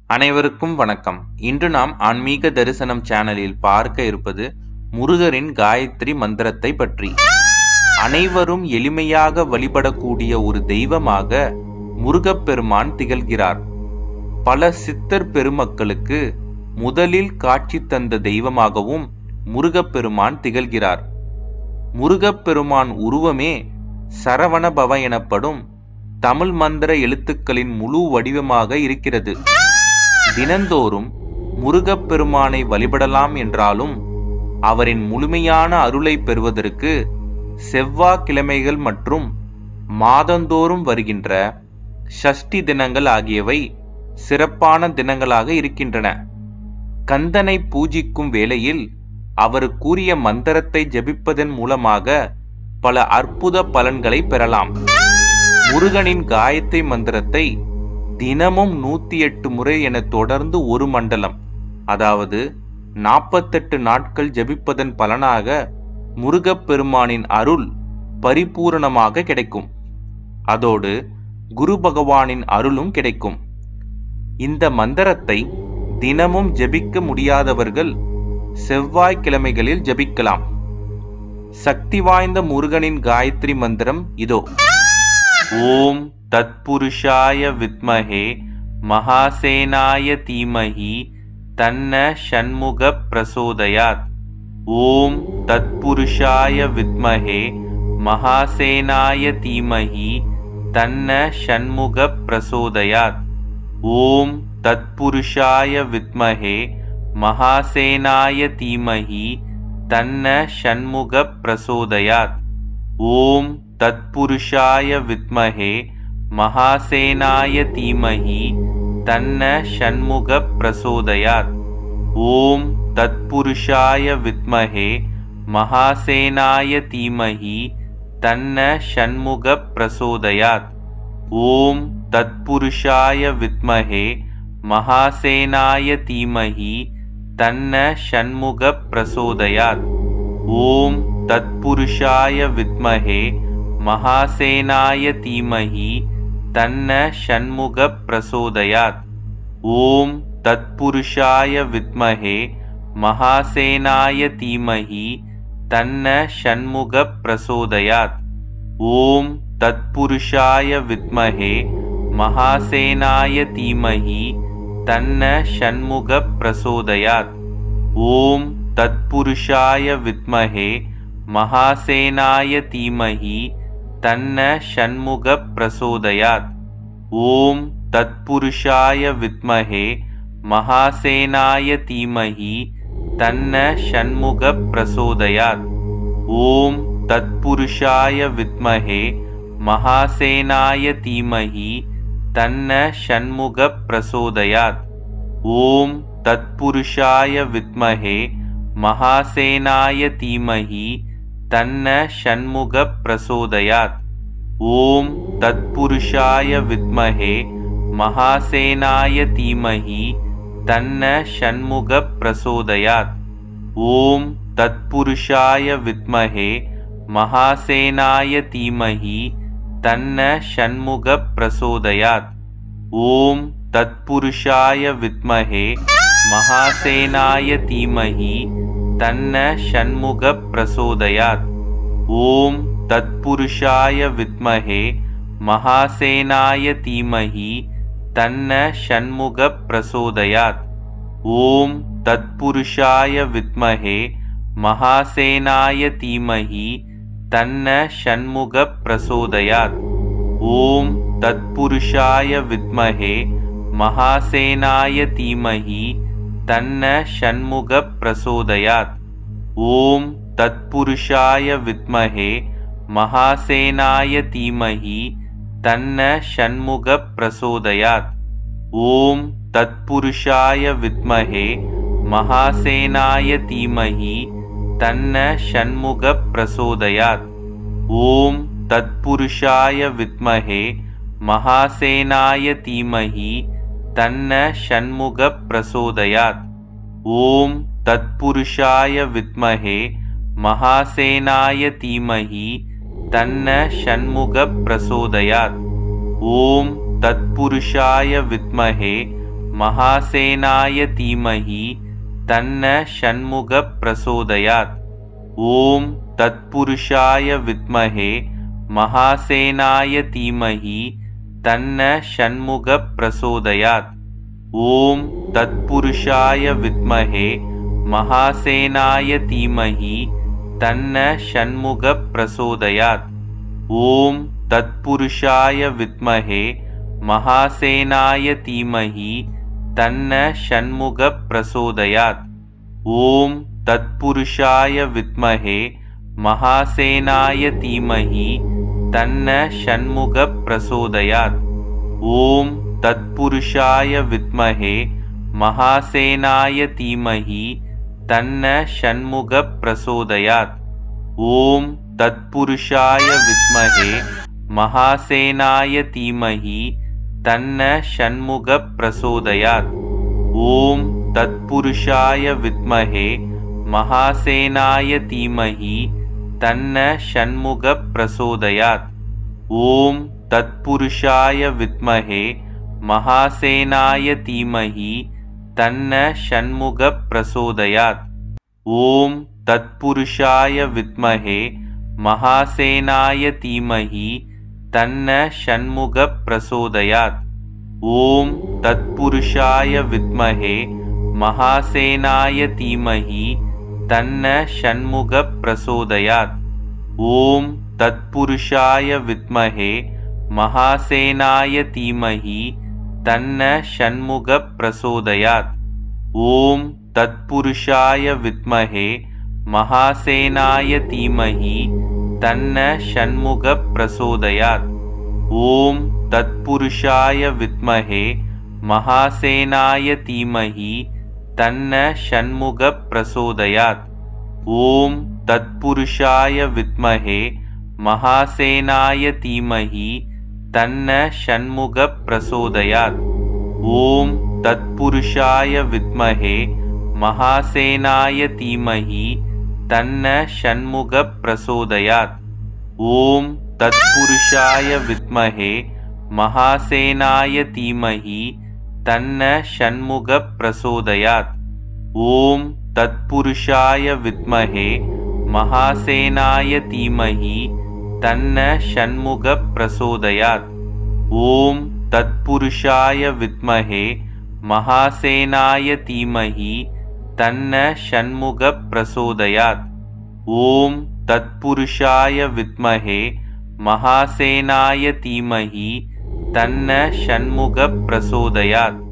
அனைவருக்கும் வணக்கம். இன்று நாம் ஆன்மீக தரிசனம் சேனலில் பார்க்க இருப்பது முருகரின் காயத்ரி மந்திரத்தை பற்றி. அனைவரும் எளிமையாக வழிபடக்கூடிய ஒரு தெய்வமாக முருகப்பெருமான் திகழ்கிறார். பல சித்தர் பெருமக்களுக்கு முதலில் காட்சி தந்த தெய்வமாகவும் முருகப்பெருமான் திகழ்கிறார். முருகப்பெருமான் உருவமே சரவணபவ எனப்படும் தமிழ் மந்திர எழுத்துக்களின் முழு வடிவமாக இருக்கிறது. தினந்தோறும் முருகப்பெருமானை வழிபடலாம் என்றாலும் அவரின் முழுமையான அருளை பெறுவதற்கு செவ்வாய்க்கிழமைகள் மற்றும் மாதந்தோறும் வருகின்ற சஷ்டி தினங்கள் ஆகியவை சிறப்பான தினங்களாக இருக்கின்றன. கந்தனை பூஜிக்கும் வேளையில் அவர் கூறிய மந்திரத்தை ஜபிப்பதன் மூலமாக பல அற்புத பலன்களை பெறலாம். முருகனின் காயத்ரி மந்திரத்தை தினமும் 108 முறை என தொடர்ந்து ஒரு மண்டலம், அதாவது 48 நாட்கள் ஜபிப்பதன் பலனாக முருகப்பெருமானின் அருள் பரிபூரணமாக கிடைக்கும். அதோடு குரு பகவானின் அருளும் கிடைக்கும். இந்த மந்திரத்தை தினமும் ஜபிக்க முடியாதவர்கள் செவ்வாய்க்கிழமைகளில் ஜபிக்கலாம். சக்தி வாய்ந்த முருகனின் காயத்ரி மந்திரம் இதோ. ஓம் தத்புருஷாய வித்மஹே மகாசேனாய தீமஹி தன்ன ஷண்முக பிரசோதயாத். ஓம் தத்புருஷாய வித்மஹே மகாசேனாய தீமஹி தன்ன ஷண்முக பிரசோதயாத். ஓம் தத்புருஷாய வித்மஹே மகாசேனாய தீமஹி தன்ன ஷண்முக பிரசோதயாத். ஓம் தத்புருஷாய வித்மஹே மகாசேனாய தீமஹி தன்ன ஷண்முக பிரசோதயாத். ஓம் தத்புருஷாய வித்மஹே மகாசேனாய தீமஹி தன்ன ஷண்முக பிரசோதயாத். ஓம் தத்புருஷாய வித்மஹே மகாசேனாய தீமஹி தன்ன ஷண்முக பிரசோதயாத். ஓம் தத்புருஷாய வித்மஹே மகாசேனாய தீமஹி தன்ன ஷண்முக பிரசோதயாத். ஓம் தத்புருஷாய வித்மஹே மகாசேனாய தீமஹி தன்ன ஷண்முக பிரசோதயாத். ஓம் தத்புருஷாய வித்மஹே மகாசேனாய தீமஹி தன்ன ஷண்முக பிரசோதயாத். ஓம் தத்புருஷாய வித்மஹே மகாசேனாய தீமஹி தன்ன ஷண்முக பிரசோதயாத். ஓம் தத்புருஷாய வித்மஹே மகாசேனாய தீமஹி தன்ன ஷண்முக பிரசோதயாத். ஓம் தத்புருஷாய வித்மஹே மகாசேனாய தீமஹி தன்ன ஷண்முக பிரசோதயாத். ஓம் தத்புருஷாய வித்மஹே மகாசேனாய தீமஹி தன்ன ஷண்முக பிரசோதயாத். ஓம் தத்புருஷாய வித்மஹே மகாசேனாய தீமஹி தன்ன ஷண்முக பிரசோதயாத். ஓம் தத்புருஷாய வித்மஹே மகாசேனாய தீமஹி தன்ன ஷண்முக பிரசோதயாத். ஓம் தத்புருஷாய வித்மஹே மகாசேனாய தீமஹி தன்ன ஷண்முக பிரசோதயாத். ஓம் தத்புருஷாய வித்மஹே மகாசேனாய தீமஹி தன்ன ஷண்முக பிரசோதயாத். ஓம் தத்புருஷாய வித்மஹே மகாசேனாய தீமஹி தன்ன ஷண்முக பிரசோதயாத். ஓம் தத்புருஷாய வித்மஹே மகாசேனாய தீமஹி தன்ன ஷண்முக பிரசோதயாத். ஓம் தத்புருஷாய வித்மஹே மகாசேனாய தீமஹி தன்ன ஷண்முக பிரசோதயாத். ஓம் தத்புருஷாய வித்மஹே மகாசேனாய தீமஹி தன்ன ஷண்முக பிரசோதயாத். ஓம் தத்புருஷாய வித்மஹே மகாசேனாய தீமஹி தன்ன ஷண்முக பிரசோதயாத். ஓம் தத்புருஷாய வித்மஹே மகாசேனாய தீமஹி தன்ன ஷண்முக பிரசோதயாத். ஓம் தத்புருஷாய வித்மஹே महासेनाय धीमहि तन्न षण्मुखः प्रचोदयात्। ओम तत्पुरुषाय विद्महे महासेनाय धीमहि तन्न षण्मुखः प्रचोदयात्। ओम तत्पुरुषाय विद्महे महासेनाय धीमहि तन्न षण्मुखः प्रचोदयात्। ओम तत्पुरुषाय विद्महे महासेनाय धीमहि तन्न षण्मुखः प्रचोदयात्। ओम तत्पुरुषाय विद्महे महासेनाय धीमहि तन्न षण्मुखः प्रचोदयात्। ओम तत्पुरुषाय विद्महे महासेनाय धीमहि तन्न षण्मुखः प्रचोदयात्। ओम तत्पुरुषाय विद्महे महासेनाय धीमहि तन्न षण्मुखः प्रचोदयात्। ओम तत्पुरुषाय विद्महे महासेनाय धीमहि तन्न षण्मुखः प्रचोदयात्। ओम तत्पुरुषाय विद्महे महासेनाय धीमहि तन्न षण्मुखः प्रचोदयात्। ओम तत्पुरुषाय विद्महे महासेनाय धीमहि तन्न षण्मुखः प्रचोदयात्। ओम तत्पुरुषाय विद्महे महासेनाय धीमहि तन्न षण्मुखः प्रचोदयात्। ओम तत्पुरुषाय विद्महे महासेनाय धीमहि तन्न षण्मुखः प्रचोदयात्। ओम तत्पुरुषाय विद्महे महासेनाय धीमहि तन्न षण्मुखः प्रचोदयात्। ओम तत्पुरुषाय विद्महे महासेनाय धीमहि तन्न षण्मुखः प्रचोदयात्। ओम तत्पुरुषाय विद्महे महासेनाय धीमहि तन्न षण्मुखः प्रचोदयात्। ओम तत्पुरुषाय विद्महे महासेनाय धीमहि तन्न षण्मुखः प्रचोदयात्। ओम तत्पुरुषाय विद्महे महासेनाय धीमहि तन्न षण्मुखः प्रचोदयात्। ओम तत्पुरुषाय विद्महे महासेनाय धीमहि तन्न षण्मुखः प्रचोदयात्। ओम तत्पुरुषाय विद्महे महासेनाय धीमहि तन्न षण्मुखः प्रचोदयात्। ओम तत्पुरुषाय विद्महे महासेनाय धीमहि तन्न षण्मुखः प्रचोदयात्।